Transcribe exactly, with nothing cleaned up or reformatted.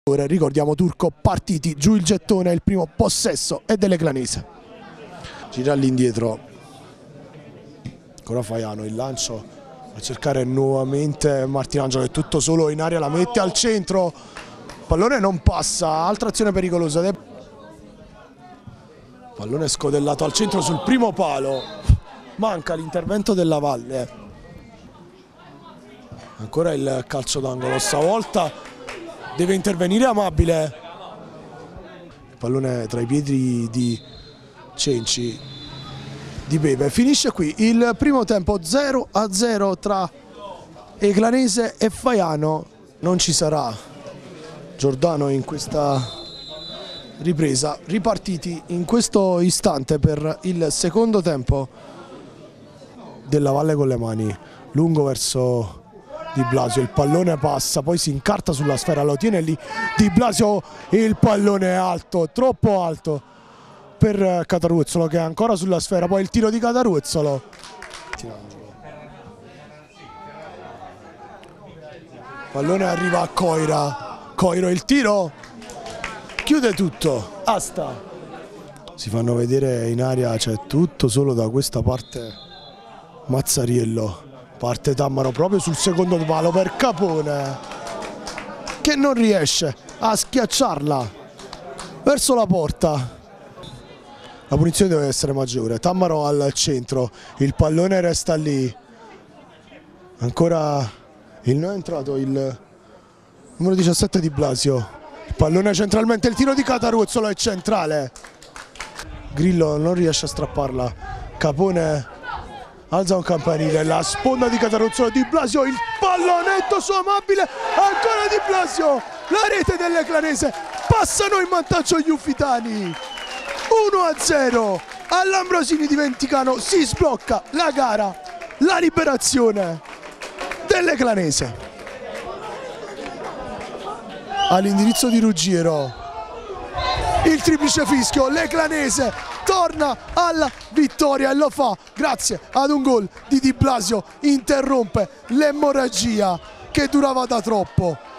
Ricordiamo Turco partiti, giù il gettone, il primo possesso è dell'Eclanese. Gira all'indietro, ancora Faiano, il lancio a cercare nuovamente Martinangelo, è tutto solo in aria, la mette al centro, pallone non passa, altra azione pericolosa. Pallone scodellato al centro sul primo palo, manca l'intervento della Valle. Ancora il calcio d'angolo, stavolta deve intervenire Amabile. Il pallone tra i piedi di Cenci, di Beve. Finisce qui il primo tempo zero a zero tra Eclanese e Faiano. Non ci sarà Giordano in questa ripresa. Ripartiti in questo istante per il secondo tempo della Valle con le mani. Lungo verso Di Blasio, il pallone passa, poi si incarta sulla sfera, lo tiene lì Di Blasio, il pallone è alto, troppo alto per Cataruzzolo che è ancora sulla sfera, poi il tiro di Cataruzzolo. Pallone arriva a Coira, Coiro il tiro, chiude tutto, asta. Si fanno vedere in aria, c'è tutto solo da questa parte Mazzariello. Parte Tammaro proprio sul secondo palo per Capone, che non riesce a schiacciarla verso la porta. La punizione deve essere maggiore. Tammaro al centro, il pallone resta lì. Ancora il non è entrato il numero diciassette Di Blasio. Il pallone centralmente, il tiro di Cataruzzolo è centrale. Grillo non riesce a strapparla. Capone alza un campanile, la sponda di Cataruzzolo, Di Blasio, il pallonetto su Amabile, ancora Di Blasio, la rete dell'Eclanese, passano in vantaggio gli Ufitani, uno a zero, all'Ambrosini di Venticano si sblocca la gara, la liberazione dell'Eclanese. All'indirizzo di Ruggiero, il triplice fischio, l'Eclanese torna alla vittoria e lo fa grazie ad un gol di Di Blasio, interrompe l'emorragia che durava da troppo.